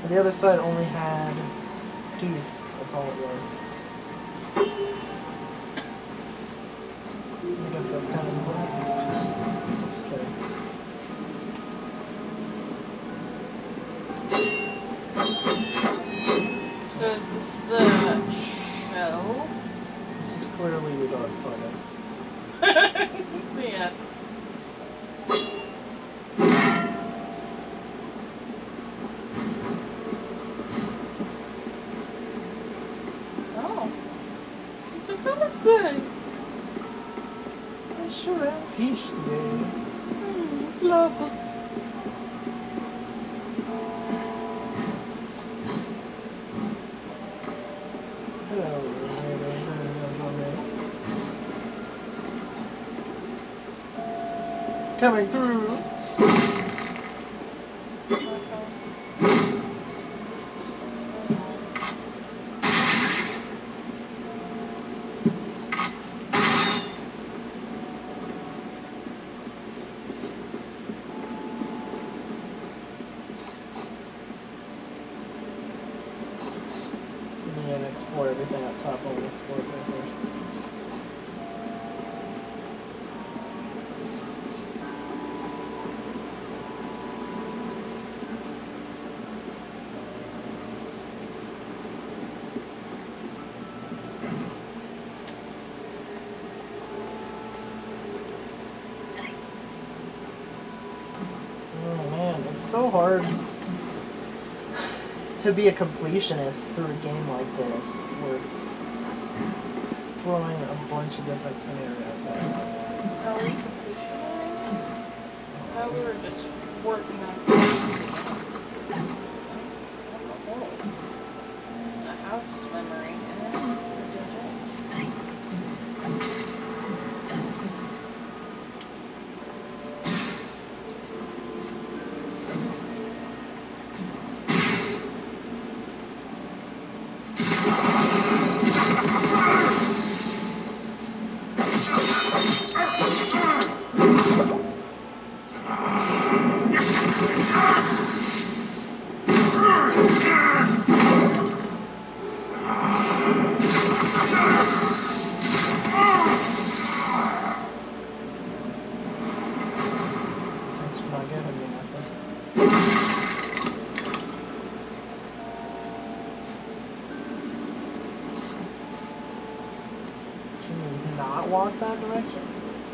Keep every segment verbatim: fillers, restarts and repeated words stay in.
And the other side only had teeth. That's all it was. I guess that's kind of important. Just kidding. So is this the shell? This is clearly the dog photo. Yeah. Oh. She's a person. I sure am fish today. Hmm, love. Hello. Coming through. And explore everything up top. I'll explore it there first. Oh man, it's so hard to be a completionist through a game like this, where it's throwing a bunch of different scenarios at you. Are we completion? I thought we were just working on a house memory. Walk that direction.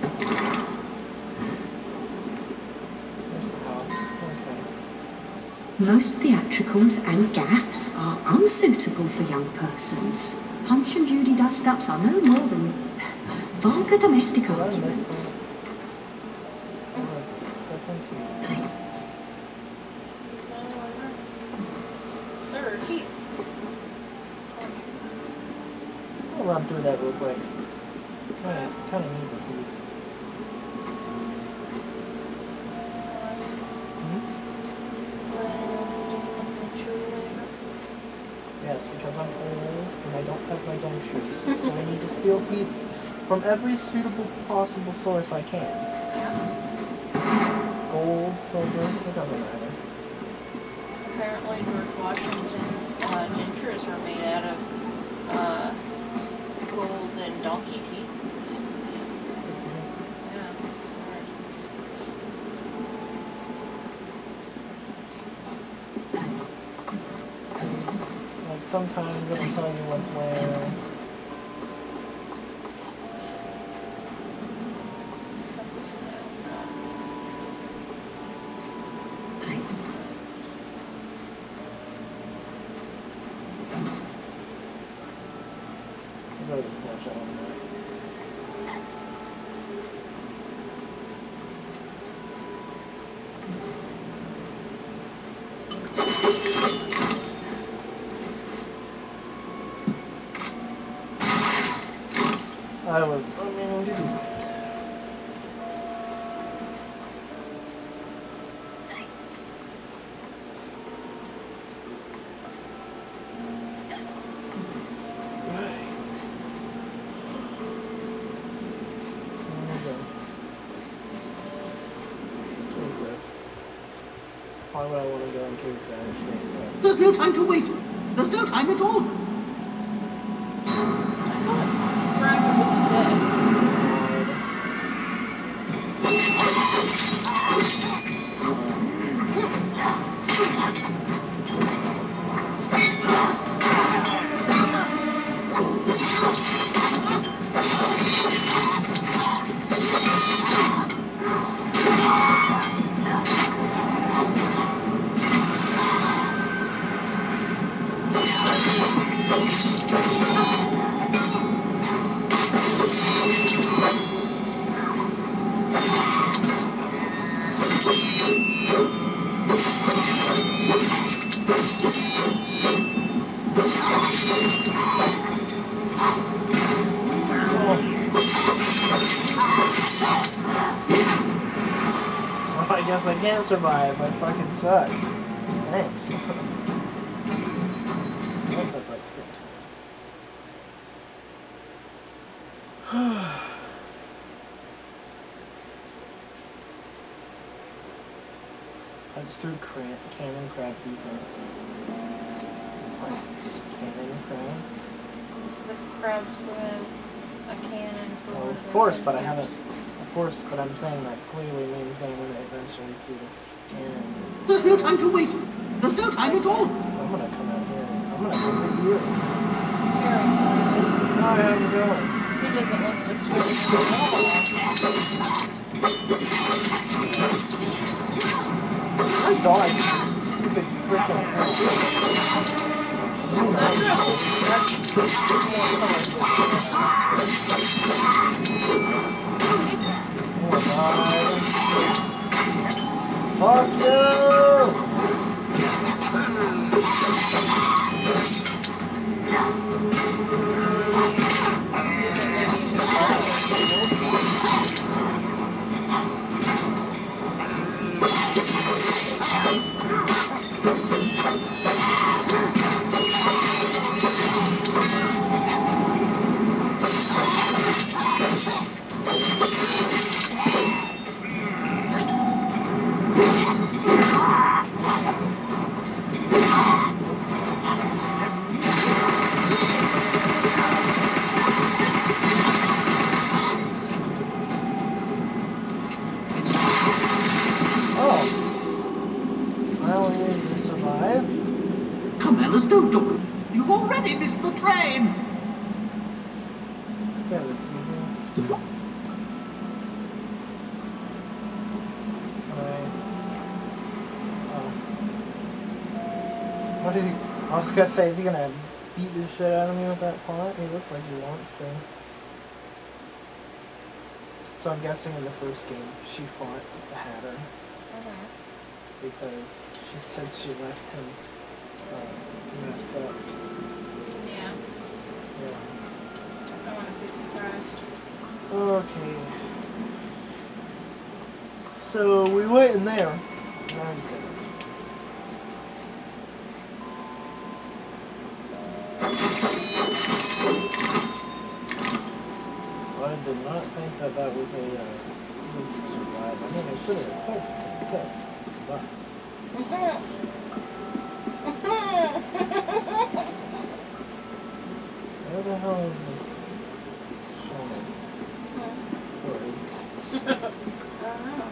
There's the house. Okay. Most theatricals and gaffs are unsuitable for young persons. Punch and Judy dust-ups are no more than vulgar domestic Did I miss arguments. this? What was it? Flipping teeth. There are teeth. I'll run through that real quick. Kind of, kind of need the teeth. Hmm? Yes, because I'm old and I don't have my dentures, so I need to steal teeth from every suitable possible source I can. Gold, silver, it doesn't matter. Apparently George Washington's uh, dentures were made out of uh, gold and donkey teeth. Yeah, So, like, sometimes it'll tell you what's where. I'll go to the snapshot on that. I was not meaning to do that. Right. There we go. That's really gross. Why would I want to go into a better snake? There's no time to waste. There's no time at all. I thought Rabbit was dead. I guess I can't survive. I fucking suck. Thanks. Guess I'd like to go to Punch through cran cannon crab defense. What? Cannon crab? It's the crabs with a cannon for. Well, of course, but I haven't. Of course, but I'm saying that clearly means I'm gonna eventually see the cannon. There's no time to waste. There's no time at all. I'm gonna come out here. I'm gonna visit you. Here. Hi, how's it going? He doesn't look disturbed at all. I died. Stupid freaking thing. Oh my god. Fuck you! Don't do. You've already missed the train. What is he? I was gonna say, is he gonna beat the shit out of me with that plot? He looks like he wants to. So I'm guessing in the first game she fought with the Hatter. Mm-hmm. Because she said she left him uh, messed up. Yeah. Yeah. I wouldn't be surprised. Okay. So we went in there. Now we just got this one. I did not think that that was a uh, was to survive. I mean, I should have expected it. It said survive. Where the hell is this shaman? Where is it? I don't know.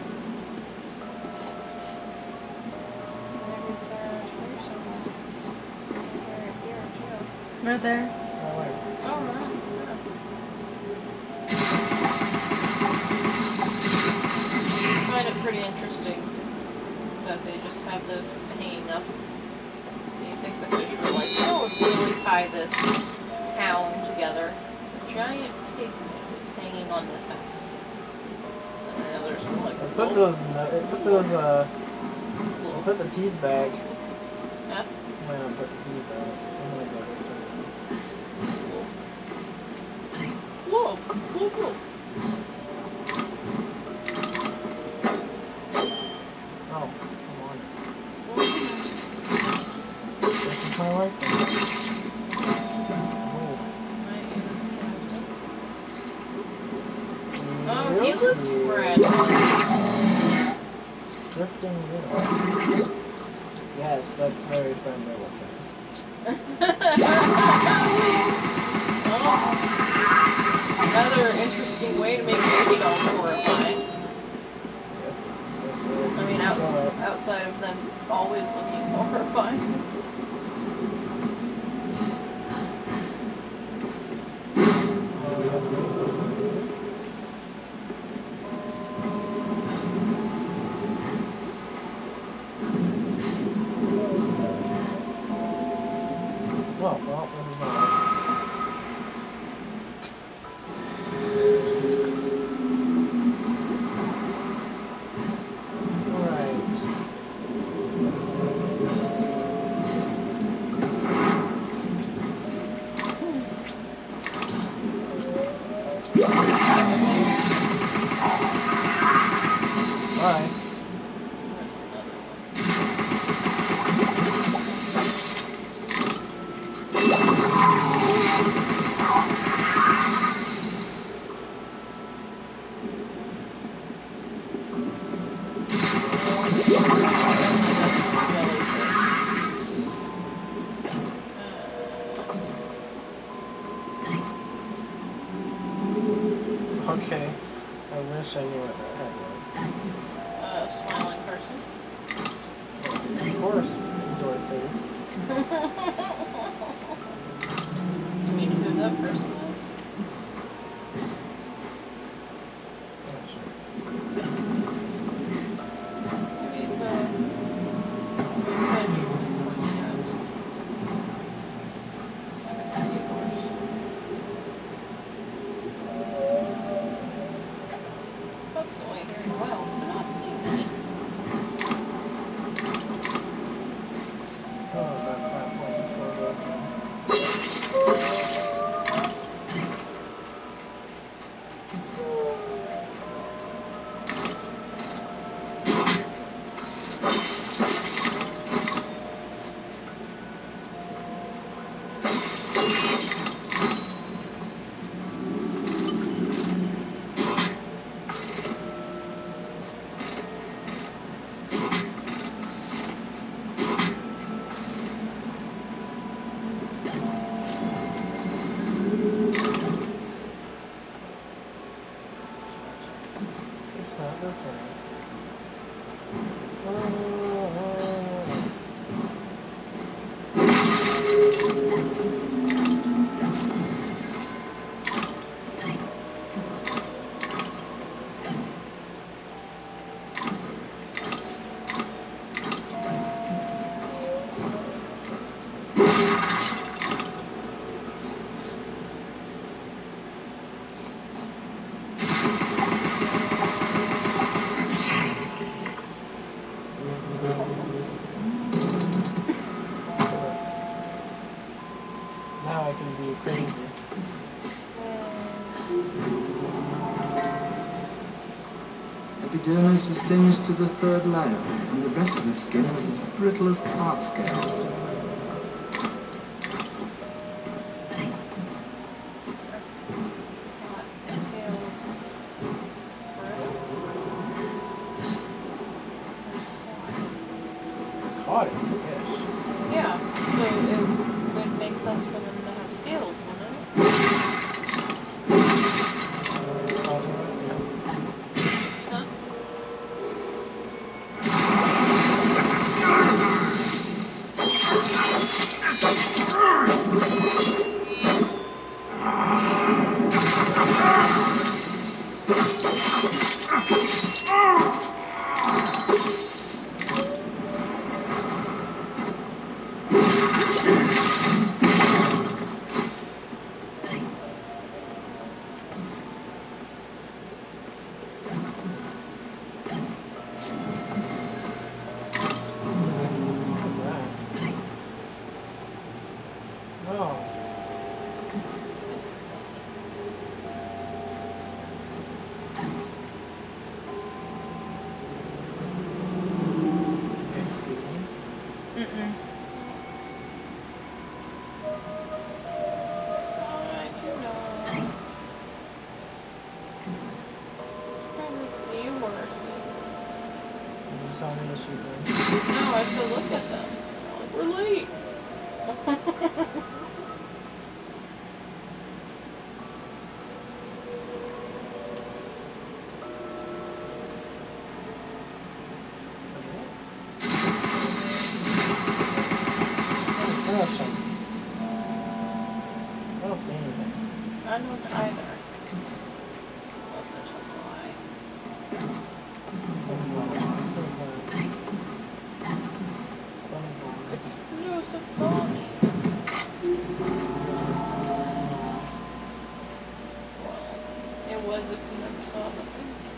Maybe it's around here somewhere. Somewhere right here too. Right there. Oh, wait. Oh, wow. I find it pretty interesting that they just have those hanging up. Do you think the fish were like, oh, if we really tie this town together? A giant pig nose hanging on this house. And then others were like, I put those, no- put those, uh, cool. put the teeth back. Yeah. I'm gonna put the teeth back. I'm gonna go this way. Whoa, cool, cool. Oh, come on. This is my life. Oh. Nice cactus. Yep. Oh, he looks friendly. Drifting wheel. Yes, that's very friendly looking. Oh, another interesting way to make baby dolls horrifying. Yes, that's really I mean, easy to outs draw. outside of them always looking horrifying. Oh, yes, there's that. Well, well, this is not Jesus. Alright. Bye. Okay. I wish I knew what that head was. A smiling person. Of course, enjoy face. You mean who that person is? Not sure. Okay, so fish has like a seahorse. That's the way hearing whales, but not seeing any. Oh, that platform is for broken. It's not this way. Oh, oh, now I can be crazy. Epidermis was singed to the third layer, and the rest of the skin was as brittle as cart scales. Caught is a fish. Yeah, so it would make sense for them to have scales, wouldn't it? Huh? What is that? Oh. I see. Mm-mm. I do not. And the seahorses. You just saw me to shoot them. No, I still look at them. touch them. I don't see anything. I don't either. Unless it's a lie. There's no one. There's no one. It's Joseph Bonnie. Well, it was if you never saw them.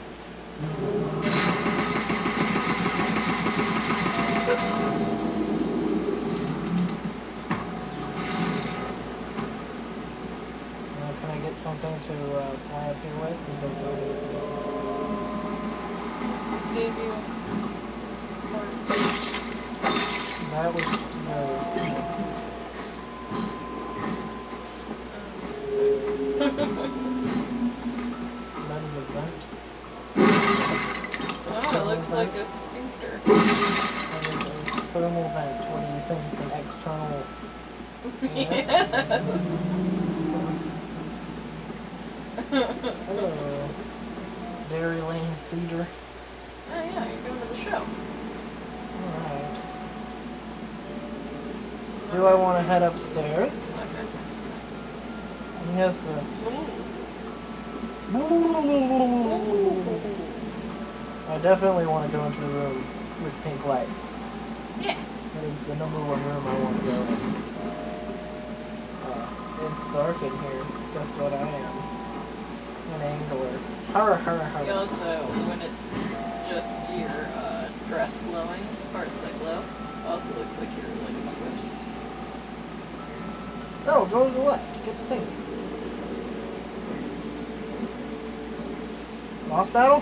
Now, can I get something to uh, fly up here with? Because I Gave you that was nervous. That is a vent. Oh, it looks like a sphincter. That is a thermal vent. What do you think? It's an external. Yes. Hello. Dairy Lane Theater. Oh yeah, you're going to the show. Alright. Do I want to head upstairs? Okay. Yes. Uh, I definitely want to go into the room with pink lights. Yeah. That is the number one room I want to go in. Uh, it's dark in here. Guess what I am? An angler. Har har har. You also, when it's just your uh, dress glowing, parts that glow, also looks like you're like a squid. No, go to the left. Get the thing. Lost battle? I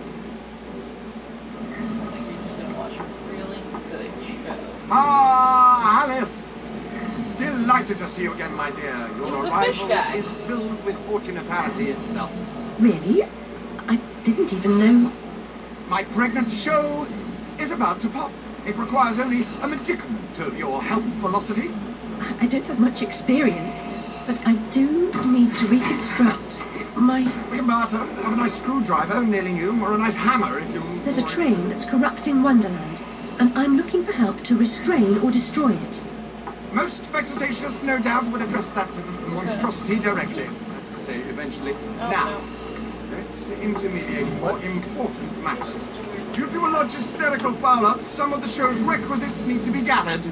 think you're just gonna watch a really good show. Ah, Alice! Delighted to see you again, my dear. Your He's a fish arrival guy. is filled with fortunatality itself. Really? I didn't even know. My pregnant show is about to pop. It requires only a medicament of your health velocity. I don't have much experience, but I do need to reconstruct my... We can barter. Have a nice screwdriver nailing you, or a nice hammer if you... There's a train that's corrupting Wonderland, and I'm looking for help to restrain or destroy it. Most vexatious, no doubt, would address that monstrosity directly. As to say, eventually. Oh, now, no. let's intermediate more important matters. Due to a logisterical foul-up, some of the show's requisites need to be gathered.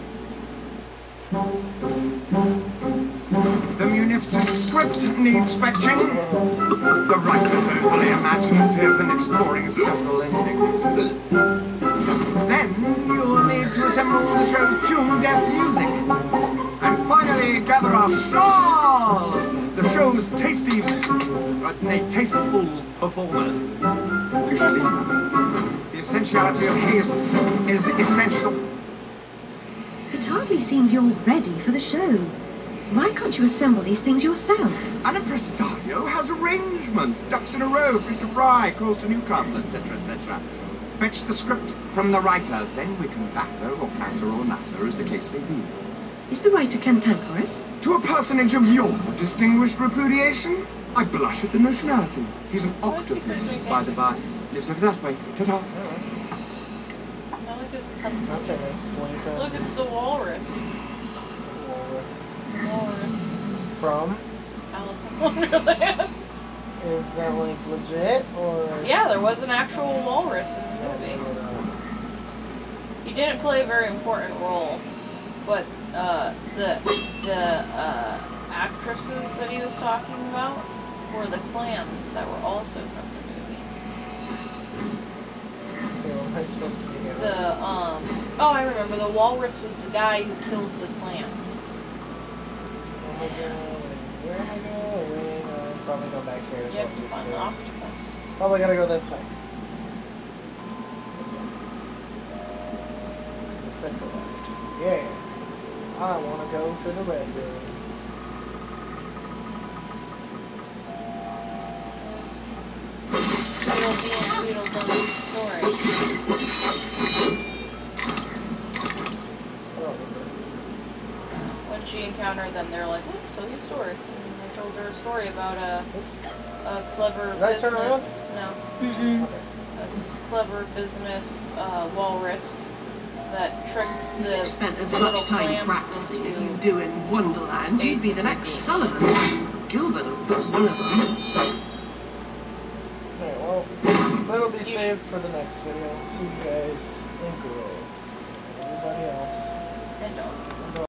The munificent script needs fetching. The writer's overly imaginative and exploring several enigmas. Then you'll need to assemble the show's tune-deaf music. And finally, gather our stars! The show's tasty, uh, nay, tasteful performers. Usually, the essentiality of haste is essential. It hardly seems you're ready for the show. Why can't you assemble these things yourself? An impresario has arrangements, ducks in a row, fish to fry, calls to Newcastle, et cetera, et cetera. Fetch the script from the writer, then we can batter or clatter or natter, as the case may be. Is the writer cantankerous? To a personage of your distinguished repudiation, I blush at the notionality. He's an What is he octopus, saying? by the by. Lives over that way. Ta-ta. I like his pencil. Nothing is sleeping. Look, it's the walrus. Walrus. Walrus. From? Alice in Wonderland. Is that like legit or? Yeah, there was an actual walrus in the movie. He didn't play a very important role, but uh, the the uh, actresses that he was talking about were the clams that were also from the movie. Who am I supposed to be doing? The um oh, I remember, the walrus was the guy who killed the clams. Where am I going? Where am I going? I'll probably go back here. You have to find the Upstairs. octopus. Probably gotta go this way. This way. Because I said go left. Yeah. I wanna go to the red room. Tweedledee and Tweedledum's story. Oh, When she encountered them, they're like, let's tell you a story. And they told her a story about a, oops. a clever Did I turn business. No. Okay. A clever business uh, walrus that tricks the Spent as little much time clams practicing as you into do in Wonderland, you'd be the next Sullivan. Gilbert was one of them. Okay, well, that'll be saved for the next video. See you guys and girls. Everybody else. and dogs.